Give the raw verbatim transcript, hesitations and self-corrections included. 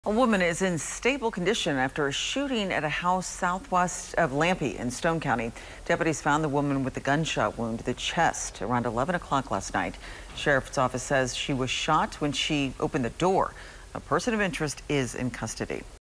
A woman is in stable condition after a shooting at a house southwest of Lampe in Stone County. Deputies found the woman with a gunshot wound to the chest around eleven o'clock last night. Sheriff's office says she was shot when she opened the door. A person of interest is in custody.